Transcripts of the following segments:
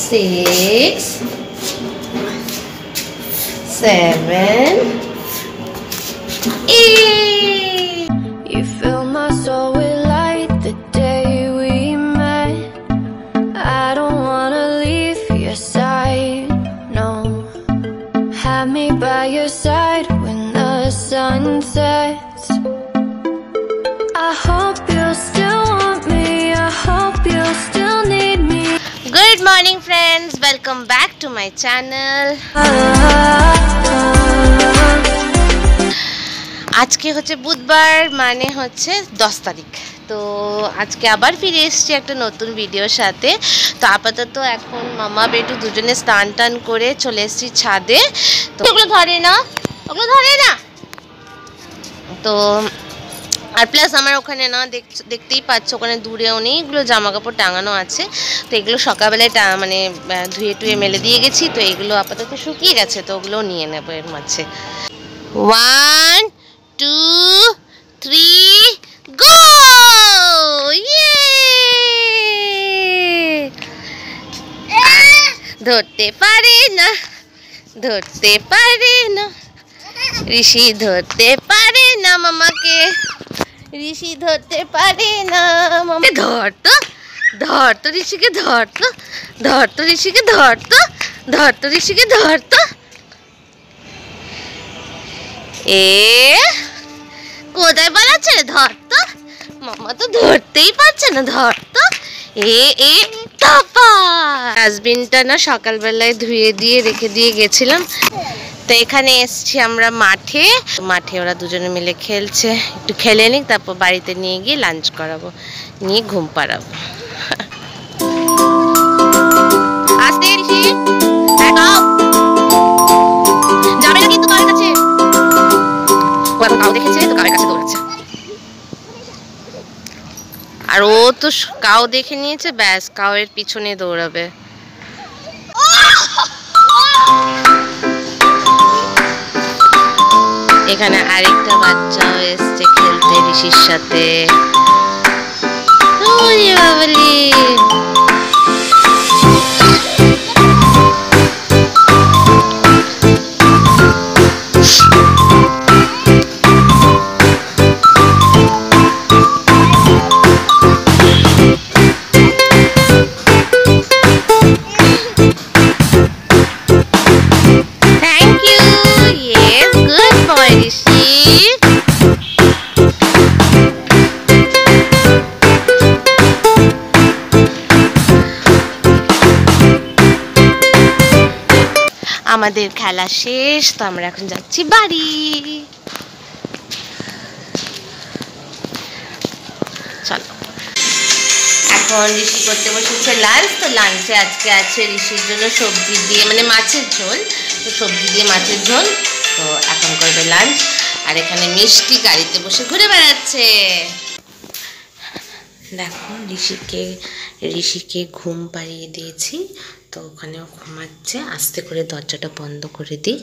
6, 7, 8. You fill my soul with light the day we met. I don't wanna leave your side, no. Have me by your side when the sun sets. I hope you still want me, I hope you still need me. Good morning friends, welcome back to my channel. আজকে হচ্ছে বুধবার, মানে হচ্ছে 10 তারিখ। তো আজকে আবার ফিরে এসেছি একটা নতুন ভিডিওর সাথে। তো আপাতত এখন মামা বেটু দুজনে স্নান টান করে চলে এসেছি ছাদে। তো ওগুলো ধরে না, ওগুলো ধরে না। তো আর প্লাস আমার ওখানে না দেখতেই পাচ্ছ, ওখানে দূরে অনেকগুলো জামা কাপড় টাঙানো আছে। তো এগুলো সকালবেলায় মানে ধুয়ে টুয়ে মেলে দিয়ে গেছি। তো এগুলো আপাতত শুকিয়ে গেছে, তো ওগুলো নিয়ে নেবো এর মাঝে। 1, 2, 3, go! ধরতে পারে না, ধরতে পারে না ঋষি, ধরতে পারে না মামাকে, ঋষি ধরতে পারে না মামা। ধর তো, ধর তো ঋষিকে, ধর তো, ধর তো ঋষিকে, ধর তো, ধর তো ঋষিকে, ধর তো। কোথায় পালাচ্ছে রে? ধর তো, মামা তো ধরতেই পারছে না, ধর তো। ডাস্টবিনটা না সকালবেলায় ধুয়ে দিয়ে রেখে দিয়ে গেছিলাম। তো এখানে এসছি আমরা মাঠে। মাঠে ওরা দুজনে মিলে খেলছে, একটু খেলে নিক, তারপর বাড়িতে নিয়ে গিয়ে লাঞ্চ করাবো, নিয়ে ঘুম পাড়াবো। আসতে ঋষি, যাবে না কিন্তু কার কাছে। ও এখন কাউ দেখেছে, তো কার কাছে দৌড়াচ্ছে। আর ও তো কাউ দেখে নিয়েছে, ব্যাস কাউয়ের পিছনে দৌড়াবে। এখানে আরেকটা বাচ্চাও এসছে খেলতে ঋষির সাথে। বাবলি আমাদের খেলা শেষ। তো আমরা এখন যাচ্ছি বাড়ি। চলো, এখন ঋষি করতে বসেছে লাঞ্চ। তো লাঞ্চে আজকে আছে ঋষির জন্য সবজি দিয়ে, মানে মাছের ঝোল। তো সবজি দিয়ে মাছের ঝোল। তো এখন করবে লাঞ্চ। আর এখানে মিষ্টি গাড়িতে বসে ঘুরে বেড়াচ্ছে। দেখো ঋষিকে ঘুম পাড়িয়ে দিয়েছি। তো ওখানেও ঘুমাচ্ছে। আস্তে করে দরজাটা বন্ধ করে দিই।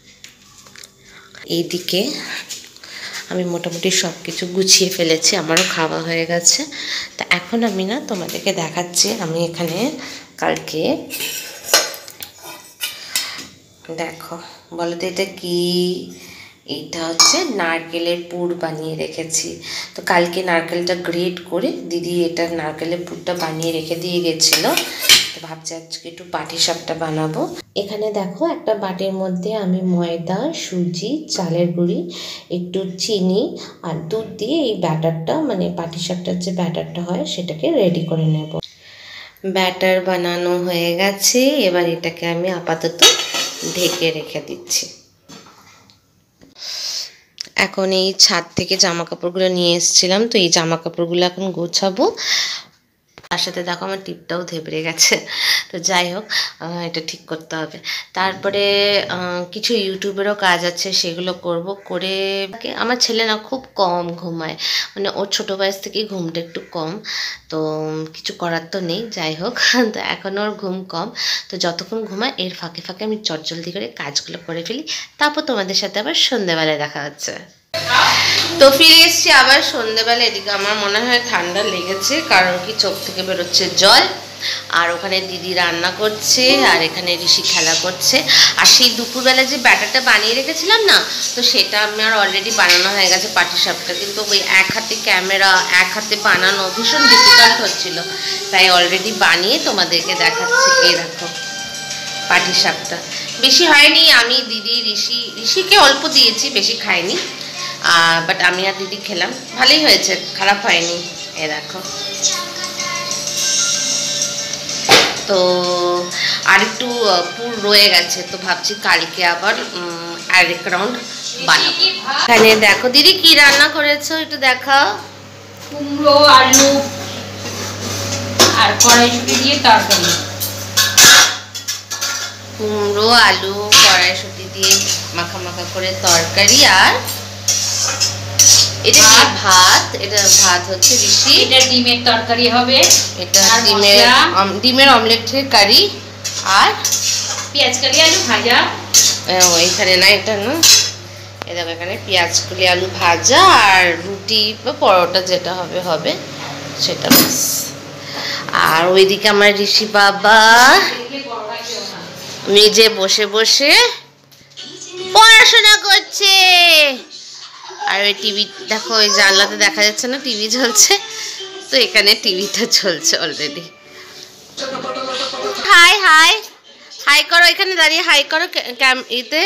এইদিকে আমি মোটামুটি সব কিছু গুছিয়ে ফেলেছি, আমারও খাওয়া হয়ে গেছে। তা এখন আমি না তোমাদেরকে দেখাচ্ছি, আমি এখানে কালকে, দেখো বলো তো এটা কি? এইটা হচ্ছে নারকেলের পুর বানিয়ে রেখেছি। তো কালকে নারকেলটা গ্রেট করে দিদি এটা নারকেলের পুরটা বানিয়ে রেখে দিয়ে গেছিলো। তো ভাবছি আজকে একটু পাটিসাপটা বানাবো। এখানে দেখো একটা বাটির মধ্যে আমি ময়দা, সুজি, চালের গুঁড়ি, একটু চিনি আর দুধ দিয়ে এই ব্যাটারটা, মানে পাটিসাপটার যে ব্যাটারটা হয় সেটাকে রেডি করে নেব। ব্যাটার বানানো হয়ে গেছে। এবার এটাকে আমি আপাতত ঢেকে রেখে দিচ্ছি। এখন এই ছাদ থেকে জামা কাপড়গুলো নিয়ে এসেছিলাম। তো এই জামা কাপড়গুলো এখন গোছাবো। তার সাথে দেখো আমার টিপটাও ধেবড়ে গেছে। তো যাই হোক, এটা ঠিক করতে হবে। তারপরে কিছু ইউটিউবেরও কাজ আছে, সেগুলো করব। করে আমার ছেলে না খুব কম ঘুমায়, মানে ওর ছোটো বয়স থেকেই ঘুমটা একটু কম। তো কিছু করার তো নেই, যাই হোক। তো এখন ওর ঘুম কম। তো যতক্ষণ ঘুমায় এর ফাঁকে ফাঁকে আমি চটজলদি করে কাজগুলো করে ফেলি। তারপর তোমাদের সাথে আবার সন্ধ্যেবেলায় দেখা হচ্ছে। তো ফিরে এসছি আবার সন্ধ্যেবেলা। এদিকে আমার মনে হয় ঠান্ডা লেগেছে, কারণ কি চোখ থেকে বেরোচ্ছে জল। আর ওখানে দিদি রান্না করছে আর এখানে ঋষি খেলা করছে। আর সেই দুপুরবেলা যে ব্যাটারটা বানিয়ে রেখেছিলাম না, তো সেটা আমার অলরেডি বানানো হয়ে গেছে পাটিসাপটা, কিন্তু ওই এক হাতে ক্যামেরা এক হাতে বানানো ভীষণ ডিফিকাল্ট হচ্ছিল, তাই অলরেডি বানিয়ে তোমাদেরকে দেখাচ্ছি। এই দেখো পাটিসাপটা, বেশি হয়নি, আমি দিদি ঋষিকে অল্প দিয়েছি, বেশি খাইনি, বাট আমি আর দিদি খেলাম, ভালোই হয়েছে, খারাপ হয়নি। এ দেখো, তো আর একটু পুর রয়ে গেছে, তো ভাবছি কালকে আবার আরেক রাউন্ড বানাবো। এখানে দেখো দিদি কি রান্না করেছো একটু দেখাও। কুমড়ো আলু আর কড়াইশুঁটি দিয়ে তরকারি। কুমড়ো আলু কড়াইশুঁটি দিয়ে মাখা মাখা করে তরকারি, আর এটা ভাত, এটা ভাত হচ্ছে ঋষি, এটা ডিমের তরকারি হবে, এটা ডিমের অমলেটের কারি, আর পেঁয়াজ কালি আলু ভাজা। এখানে না, এটা না, এ দেখো এখানে পেঁয়াজ কলি আলু ভাজা, আর রুটি বা পরোটা যেটা হবে হবে সেটা ব্যাস। আর ওইদিকে আমার ঋষি বাবা নিজে বসে বসে পড়াশোনা করছে। আর ওই টিভি দেখো, ওই জানলাতে দেখা যাচ্ছে না টিভি চলছে, তো এখানে টিভিটা চলছে অলরেডি। হাই হাই হাই করো, এখানে দাঁড়িয়ে হাই করো ইতে,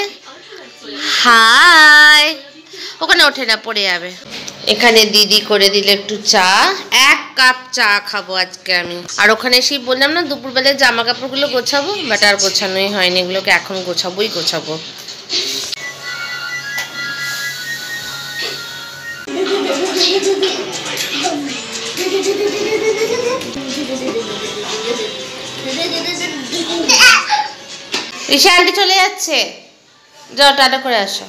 হাই। ওখানে ওঠে না, পড়ে যাবে। এখানে দিদি করে দিলে একটু চা, 1 কাপ চা খাবো আজকে আমি। আর ওখানে এসে বললাম না দুপুরবেলায় জামা কাপড়গুলো গোছাবো, বাট আর গোছানোই হয়নি, এগুলোকে এখন গোছাবো। ঋষি আন্টি চলে যাচ্ছে, যাও টাটা করে আসো।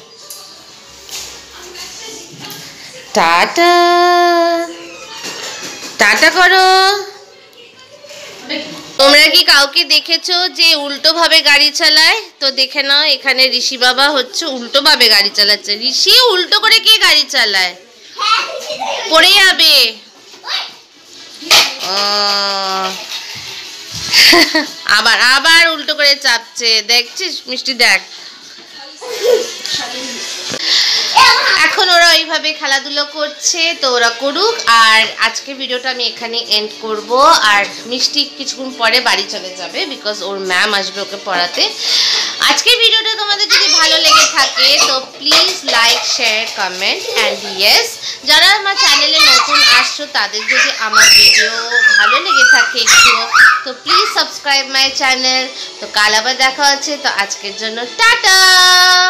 টাটা টাটা করো। তোমরা কি কাউকে দেখেছো যে উল্টো ভাবে গাড়ি চালায়? তো দেখে নাও, এখানে ঋষি বাবা হচ্ছে উল্টো ভাবে গাড়ি চালাচ্ছে। ঋষি উল্টো করে কে গাড়ি চালায়? পড়ে যাবে। আবার উল্টো করে চাপছে, দেখছিস মিষ্টি, দেখ। এখন ওরা ওইভাবে খেলাধুলো করছে, তো ওরা করুক। আর আজকে ভিডিওটা আমি এখানে এন্ড করব। আর মিষ্টি কিছুক্ষণ পরে বাড়ি চলে যাবে, বিকজ ওর ম্যাম আসবে ওকে পড়াতে। আজকের ভিডিওটা তোমাদের যদি ভালো লেগে থাকে তো please like, share, comment and yes. যারা আমার চ্যানেলে নতুন আসছো তাদের যদি আমার ভিডিও ভালো লেগে থাকে একটু, তো প্লিজ সাবস্ক্রাইব মাই চ্যানেল। তো কাল আবার দেখা হচ্ছে, তো আজকের জন্য টাটা।